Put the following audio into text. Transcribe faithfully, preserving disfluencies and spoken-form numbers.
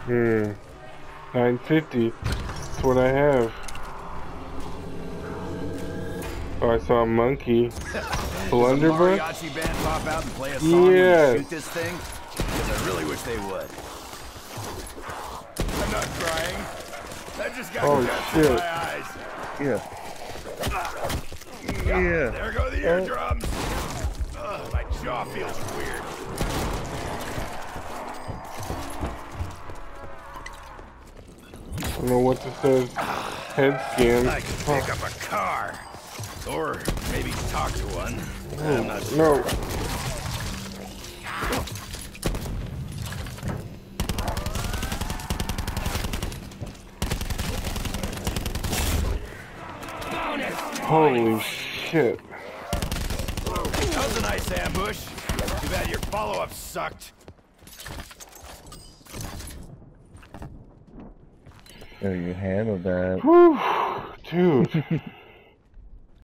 Hmm. nine fifty. That's what I have. Oh, I saw a monkey. Blunderbuss? Mariachi band pop out and play a song yes. when you shoot this thing? Because I really wish they would. I'm not crying. That just got oh, dust shit. in my eyes. Yeah. Yeah. There go the eardrums. Ugh, my jaw feels weird. I don't know what this says. Head scan. I could pick up a car. Or maybe talk to one. Oh, I'm not sure. no. Holy shit. That was a nice ambush. Too bad your follow-up sucked. Oh, you handled that. Whew, dude.